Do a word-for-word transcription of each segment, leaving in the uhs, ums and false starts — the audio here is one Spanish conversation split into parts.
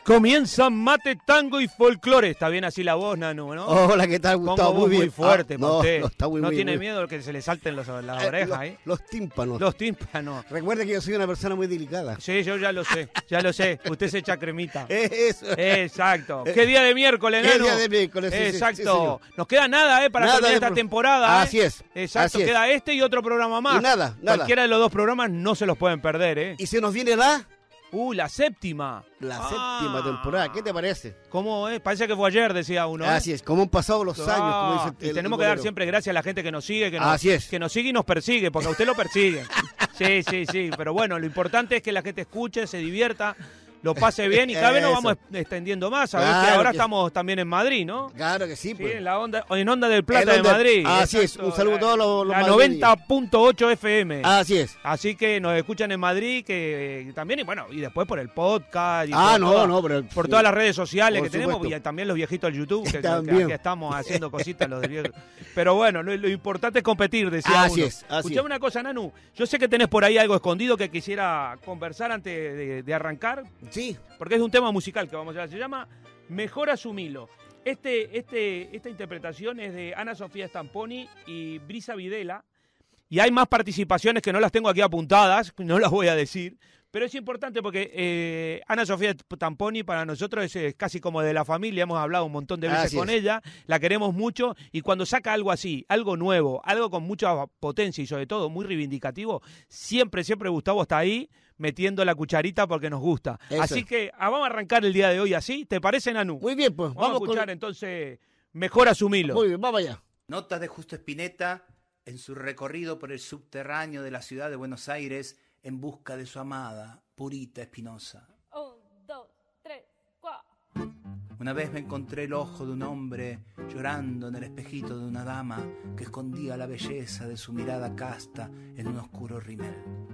Comienza Mate, Tango y Folclore. Está bien así la voz, Nanu, ¿no? Hola, ¿qué tal, Gustavo? Muy, muy muy fuerte, ah, no, usted. No, está muy, ¿No muy, tiene muy... miedo de que se le salten los, las eh, orejas los, ahí? Los tímpanos. Los tímpanos. Recuerde que yo soy una persona muy delicada. Sí, yo ya lo sé, ya lo sé. Usted se echa cremita. Eso. Exacto. ¿Qué día de miércoles, Nanu? ¿Qué día de miércoles? Sí, Exacto. Sí, sí, Nos queda nada, ¿eh? Para nada terminar de... esta temporada. Así ¿eh? es. Exacto. Así Queda es. este y otro programa más. Y nada, nada. Cualquiera de los dos programas no se los pueden perder, ¿eh? Y se nos viene la... Uh, la séptima. La ah, séptima temporada. ¿Qué te parece? ¿Cómo es? Parece que fue ayer, decía uno. ¿eh? Así es, como han pasado los ah, años, como dice el, y tenemos el que dar siempre gracias a la gente que nos sigue, que nos, Así es. que nos sigue y nos persigue, porque a usted lo persigue. Sí, sí, sí. Pero bueno, lo importante es que la gente escuche, se divierta, lo pase bien y cada vez nos vamos extendiendo más. Sabés claro que ahora que... estamos también en Madrid, ¿no? Claro que sí. Pues. Sí, en la onda, en Onda del Plata onda... de Madrid. Así exacto. Es, un saludo a todos los, los La noventa punto ocho F M. Así es. Así que nos escuchan en Madrid, que también, y bueno, y después por el podcast. Y ah, por no, toda, no, pero... Por todas las redes sociales por que supuesto. tenemos, y también los viejitos del YouTube, que, que aquí estamos haciendo cositas los de viejos. Pero bueno, lo, lo importante es competir, decía así uno. Es, así Escuchame es. una cosa, Nanu, yo sé que tenés por ahí algo escondido que quisiera conversar antes de, de arrancar. Sí. Porque es un tema musical que vamos a hacer. Se llama Mejor Asumilo. Este, este, esta interpretación es de Ana Sofía Stamponi y Brisa Videla. Y hay más participaciones que no las tengo aquí apuntadas, no las voy a decir. Pero es importante porque eh, Ana Sofía Stamponi para nosotros es, es casi como de la familia. Hemos hablado un montón de veces así con es. ella. La queremos mucho. Y cuando saca algo así, algo nuevo, algo con mucha potencia y sobre todo muy reivindicativo, siempre, siempre Gustavo está ahí metiendo la cucharita porque nos gusta. Eso así es. que ah, vamos a arrancar el día de hoy así. ¿Te parece, Nanu? Muy bien, pues. Vamos, vamos a escuchar con... entonces Mejor Asumilo. Muy bien, vamos allá. Notas de Justo Spinetta en su recorrido por el subterráneo de la ciudad de Buenos Aires en busca de su amada, Purita Espinosa. Un, dos, tres, cuatro. Una vez me encontré el ojo de un hombre llorando en el espejito de una dama que escondía la belleza de su mirada casta en un oscuro rimel.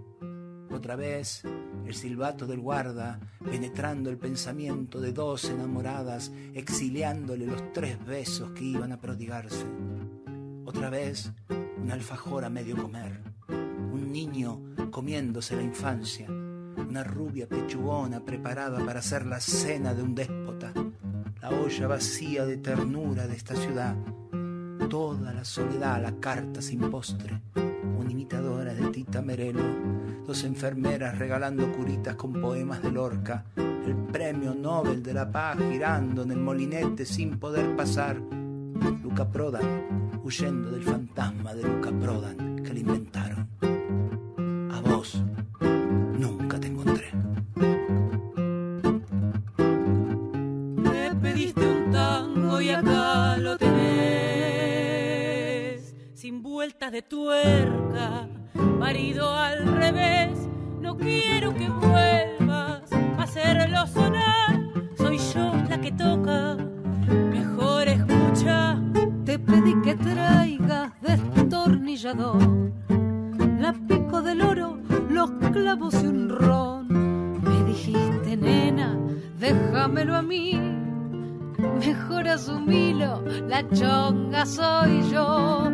Otra vez, el silbato del guarda, penetrando el pensamiento de dos enamoradas, exiliándole los tres besos que iban a prodigarse. Otra vez, un alfajor a medio comer, un niño comiéndose la infancia, una rubia pechugona preparada para hacer la cena de un déspota, la olla vacía de ternura de esta ciudad, toda la soledad a la carta sin postre, una imitadora de Tita Merelo, dos enfermeras regalando curitas con poemas de Lorca, el premio Nobel de la Paz girando en el molinete sin poder pasar, Luca Prodan huyendo del fantasma de Luca Prodan que le inventaron. A vos nunca te encontré. Me pediste un tango y acá lo tenés, sin vueltas de tuerca, marido al revés. No quiero que vuelvas a hacerlo sonar, soy yo la que toca, mejor escucha. Te pedí que traigas destornillador, la pico del oro, los clavos y un ron. Me dijiste, nena, déjamelo a mí, mejor asumilo, la chonga soy yo.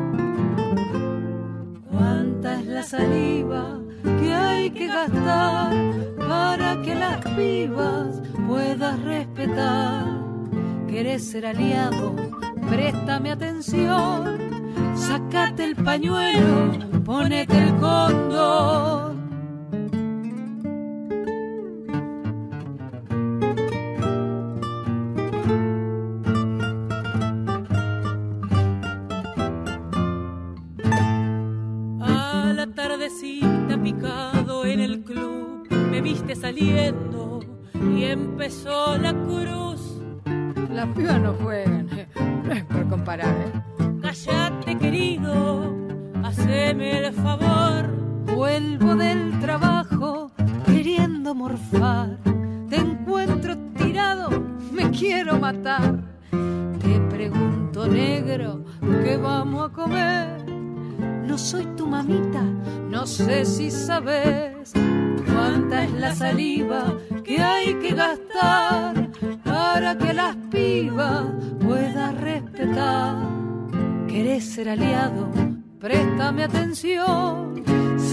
Cuánta es la saliva que hay que gastar para que las pibas puedas respetar. ¿Querés ser aliado? Préstame atención, sacate el pañuelo, ponete el cóndor. A la tardecita picado en el club, me viste saliendo y empezó la cruz. Las pibas no juegan, no es por comparar, ¿eh? Cállate, querido, haceme el favor. Vuelvo del trabajo queriendo morfar, te encuentro tirado, me quiero matar. Te pregunto, negro, ¿qué vamos a comer? No soy tu mamita, no sé si sabes cuánta es la saliva que hay que gastar para que las pibas puedas respetar. ¿Querés ser aliado? Préstame atención,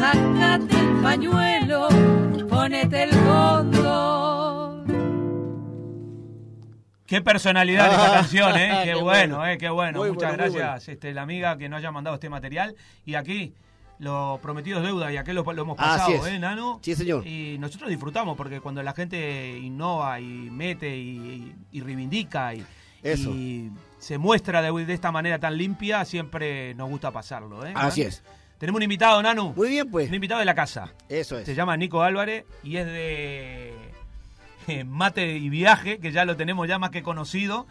sácate el pañuelo, ponete el cóndor. Qué personalidad de esta Ah, canción, ¿eh? Qué, qué bueno, bueno. ¿eh? Qué bueno. Muy Muchas bueno, muy gracias, este, la amiga que nos haya mandado este material. Y aquí, lo prometido es deuda, y aquí lo, lo hemos pasado, Así es. ¿eh, Nano? Sí, señor. Y nosotros disfrutamos, porque cuando la gente innova y mete y, y reivindica y, Eso. y se muestra de, de esta manera tan limpia, siempre nos gusta pasarlo, ¿eh? Así es. Tenemos un invitado, Nanu. Muy bien, pues. Un invitado de la casa. Eso es. Se llama Nico Álvarez y es de eh, Mate y Viaje, que ya lo tenemos ya más que conocido.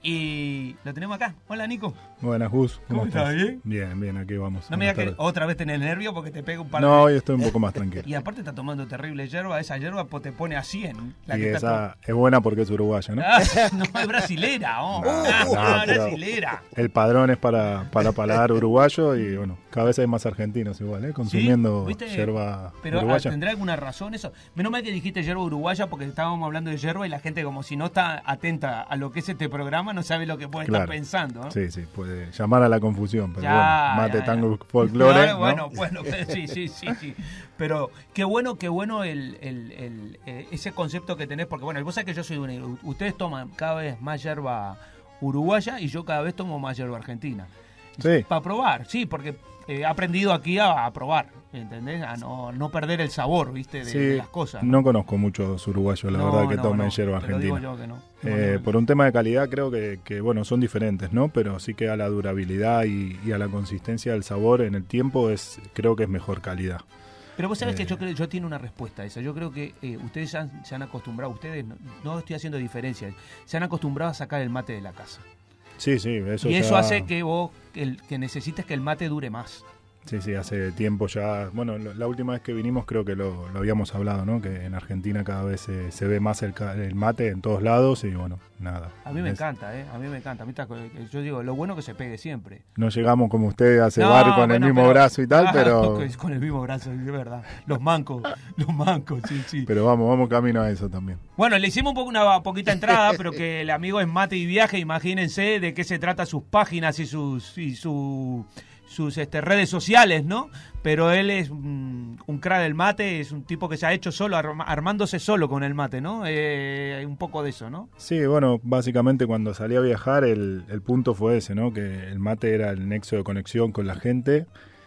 Y lo tenemos acá. Hola, Nico. Buenas, Gus. ¿Cómo estás? estás? ¿Bien? Bien, bien, aquí vamos. No me digas Buenas que tardes. otra vez tenés nervio porque te pega un par No, de... hoy estoy un poco más tranquilo. Y aparte está tomando terrible hierba. Esa hierba pues, te pone a cien. La Y que está esa es buena porque es uruguaya, ¿no? Ah, no, es brasilera, oh. No, Ah, no, pero- brasilera. El padrón es para, para paladar uruguayo y bueno, cada vez hay más argentinos igual, ¿eh? Consumiendo ¿Viste? yerba Pero ah, uruguaya. ¿tendrá alguna razón eso? Menos mal que dijiste yerba uruguaya porque estábamos hablando de yerba y la gente como si no está atenta a lo que es este programa no sabe lo que puede Claro. estar pensando, ¿no? Sí, sí, puede llamar a la confusión, pero Ya, bueno, mate, ya, tango, ya. folclore, No, ¿no? bueno, bueno, sí, sí, sí, sí. Pero qué bueno, qué bueno el, el, el, eh, ese concepto que tenés, porque bueno, vos sabés que yo soy un... Ustedes toman cada vez más yerba uruguaya y yo cada vez tomo más yerba argentina. Sí. Para probar, sí, porque eh, he aprendido aquí a, a probar, ¿entendés? A no, no perder el sabor, ¿viste? De, Sí, de las cosas. no conozco muchos uruguayos, la No, verdad, que no, tomen no, yerba te lo digo argentina. yo que no. Eh, No, no. por un tema de calidad creo que, que, bueno, son diferentes, ¿no? Pero sí que a la durabilidad y, y a la consistencia del sabor en el tiempo es creo que es mejor calidad. Pero vos sabés Eh. que yo creo, yo tiene una respuesta a esa. Yo creo que eh, ustedes se han, se han acostumbrado, ustedes, no, no estoy haciendo diferencias, se han acostumbrado a sacar el mate de la casa. Sí, sí, eso y eso ya- hace que vos, el, que necesites que el mate dure más. Sí, sí, hace tiempo ya. Bueno, lo- la última vez que vinimos creo que lo, lo habíamos hablado, ¿no? Que en Argentina cada vez se, se ve más el, ca- el mate en todos lados y bueno, nada. A mí me Es- encanta, ¿eh? A mí me encanta. A mí está- yo digo, lo bueno que se pegue siempre. No llegamos como ustedes a cebar No, con el bueno, mismo pero- brazo y tal, Ah, pero, con- Con el mismo brazo, de verdad. Los mancos, los mancos, sí, sí. pero vamos, vamos camino a eso también. Bueno, le hicimos un poco una poquita entrada, pero que el amigo es Mate y Viaje, imagínense de qué se trata sus páginas y sus y su, sus este, redes sociales, ¿no? Pero él es un, un crack del mate, es un tipo que se ha hecho solo, arma- armándose solo con el mate, ¿no? Eh, un poco de eso, ¿no? Sí, bueno, básicamente cuando salí a viajar el, el punto fue ese, ¿no? Que el mate era el nexo de conexión con la gente.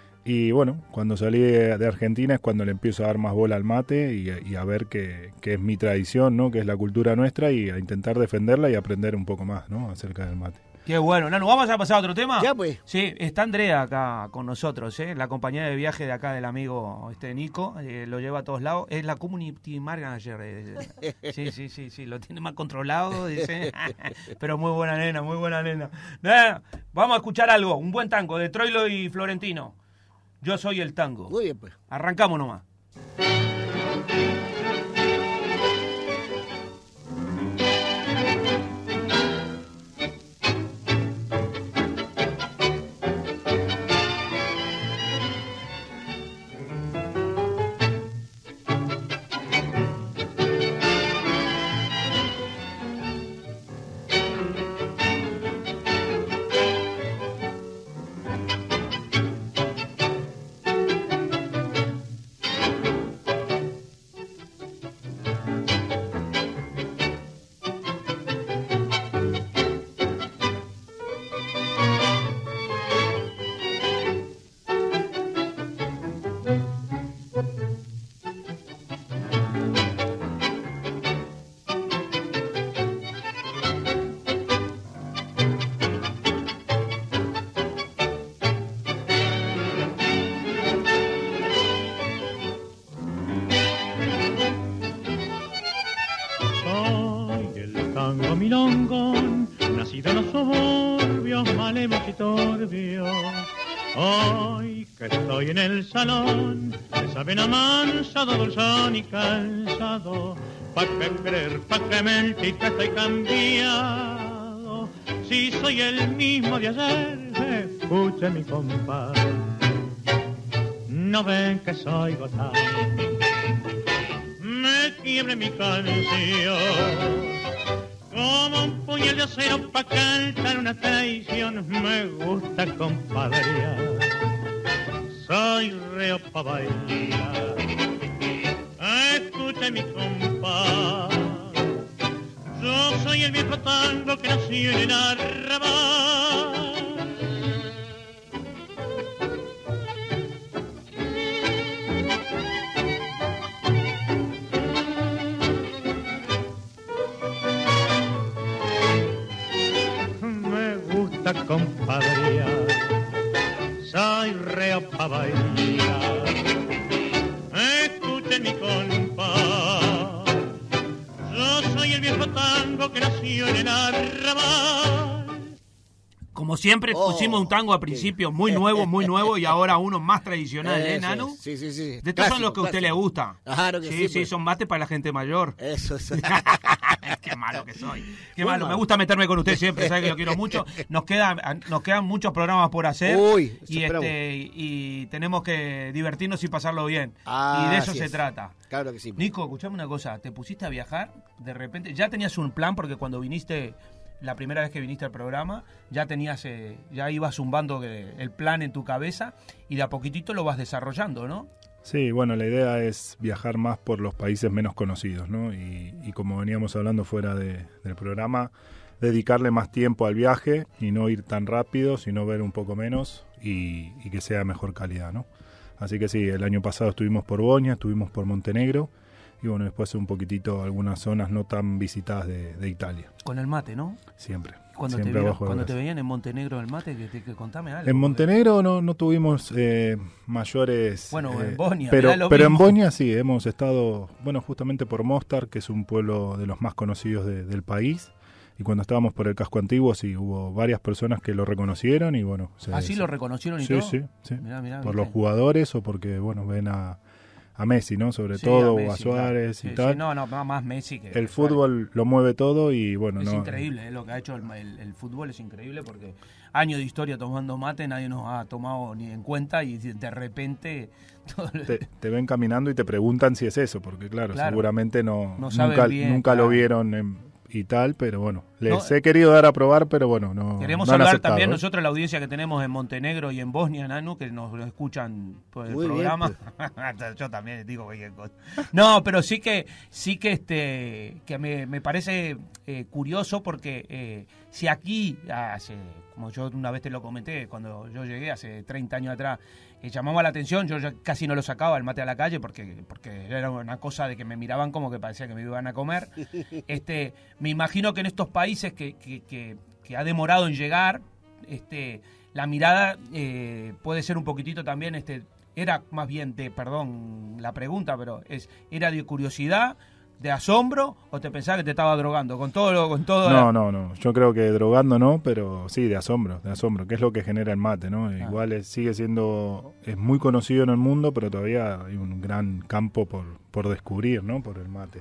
Y bueno, cuando salí de de Argentina es cuando le empiezo a dar más bola al mate y, y a ver que, que es mi tradición, ¿no? Que es la cultura nuestra y a intentar defenderla y aprender un poco más, ¿no? Acerca del mate. Qué bueno, Nano, ¿vamos a pasar a otro tema? Ya, pues. Sí, está Andrea acá con nosotros, ¿eh? La compañía de viaje de acá del amigo este Nico, eh, lo lleva a todos lados, es la community manager. eh. Sí, sí, sí, sí, lo tiene más controlado, dice. Pero muy buena nena, muy buena nena. Eh, vamos a escuchar algo, un buen tango de Troilo y Florentino. Yo soy el tango. Muy bien, pues. Arrancamos nomás. Soy el tango milongón, nacido en los suburbios malemos y turbios. Hoy que estoy en el salón, me saben amansado, dulzón y cansado. Pa' que creer, pa' que mentir que estoy cambiado. Si soy el mismo de ayer, escuche mi compás. No ven que soy gozado, me quiebre mi canción como un puñal de acero pa' cantar una traición. Me gusta compadrear, soy reo pa' bailar. Escucha mi compás, Yo soy el viejo tango que nació en el arrabal. Me gusta compadrear, soy reo pa' bailar. Escuchen mi compás, yo soy el viejo tango que nació en el arrabal. Como siempre, Oh, pusimos un tango al principio muy nuevo, muy nuevo, y ahora uno más tradicional, ¿eh, Eso Nanu? es. Sí, sí, sí. De estos Clásico, son los que a usted clásico. le gusta. Claro que sí, sí, sí, pues. son mates para la gente mayor. Eso es. Qué malo que soy. Qué Muy malo. Me malo. gusta meterme con usted siempre, sabe que lo quiero mucho. Nos quedan, nos quedan muchos programas por hacer. Uy, eso y, esperamos. este, y tenemos que divertirnos y pasarlo bien. Ah, y de eso así se es. trata. Claro que sí. Nico, escuchame una cosa. ¿Te pusiste a viajar? De repente, ya tenías un plan porque cuando viniste, la primera vez que viniste al programa, ya tenías, eh, ya ibas zumbando que- el plan en tu cabeza y de a poquitito lo vas desarrollando, ¿no? Sí, bueno, la idea es viajar más por los países menos conocidos, ¿no? Y, y como veníamos hablando fuera de- del programa, dedicarle más tiempo al viaje y no ir tan rápido, sino ver un poco menos y, y que sea de mejor calidad, ¿no? Así que sí, el año pasado estuvimos por Bosnia, estuvimos por Montenegro y bueno, después un poquitito algunas zonas no tan visitadas de, de Italia, Con el mate, ¿no? siempre. Cuando, te, siempre vieron- bajo el cuando te brazo. veían en Montenegro el mate, que, te- que contame algo. En porque- Montenegro no, no tuvimos eh, mayores... Bueno, eh, en Bosnia, pero, mirá lo pero en mismo. Bosnia sí, hemos estado, bueno, justamente por Mostar, que es un pueblo de los más conocidos de- del país. Y cuando estábamos por el casco antiguo, sí, hubo varias personas que lo reconocieron y bueno... se- ¿Así se- lo reconocieron y Sí, todo? sí, sí. Mirá, mirá, por viste. los jugadores o porque, bueno, ven a, a Messi, ¿no? Sobre Sí, todo, Messi, o a Suárez claro. y Sí, tal. sí, no, no, más Messi que... El fútbol lo mueve todo y bueno, Es no... increíble, eh, lo que ha hecho el, el- el fútbol es increíble porque años de historia tomando mate, nadie nos ha tomado ni en cuenta y de repente... todo lo- Te, te ven caminando y te preguntan si es eso, porque claro, Claro. seguramente no, No saben nunca, bien, nunca claro. lo vieron en- y tal, pero bueno, les No, he querido dar a probar, pero bueno, no Queremos no han hablar aceptado, también ¿eh? nosotros la audiencia que tenemos en Montenegro y en Bosnia, Nanu, que nos lo escuchan por el Muy bien, programa. Yo también digo cualquier cosa. No, pero sí que sí que este que me, me parece eh, curioso porque eh, si aquí hace, como yo una vez te lo comenté cuando yo llegué hace treinta años atrás, eh, llamaba la atención, yo ya casi no lo sacaba el mate a la calle porque porque era una cosa de que me miraban como que parecía que me iban a comer. Este, me imagino que en estos países que, que, que, que ha demorado en llegar, este, la mirada eh, puede ser un poquitito también, este, era más bien de, perdón la pregunta, pero es, era de curiosidad, de asombro, o te pensabas que te estaba drogando con todo lo, con todo. No, la- no, no, yo creo que drogando no, pero sí, de asombro, de asombro, que es lo que genera el mate, ¿no? Ah. Igual es- sigue siendo, es muy conocido en el mundo, pero todavía hay un gran campo por, por descubrir, ¿no? Por el mate.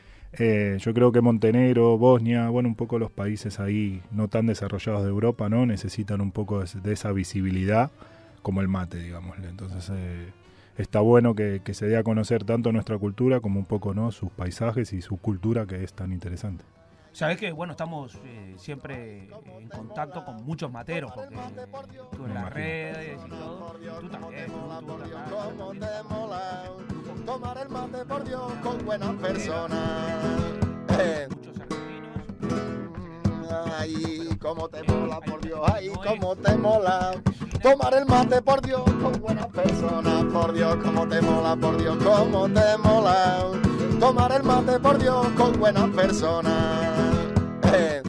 Eh, yo creo que Montenegro, Bosnia, bueno, un poco los países ahí no tan desarrollados de Europa, ¿no? Necesitan un poco de, de esa visibilidad como el mate, digámosle. Entonces eh, está bueno que, que se dé a conocer tanto nuestra cultura como un poco, ¿no? Sus paisajes y su cultura que es tan interesante. Sabés que, bueno, estamos eh, siempre en contacto con muchos materos, porque tú en las redes y todo, tú también, tú, tú Cómo también. te mola tomar el mate, por Dios, con buenas personas. Eh, Muchos argentinos. Ay, cómo te mola, por Dios, ay, cómo te mola tomar el mate, por Dios, con buenas personas. Por Dios, cómo te mola, por Dios, cómo te mola tomar el mate, por Dios, con buenas personas. Eh,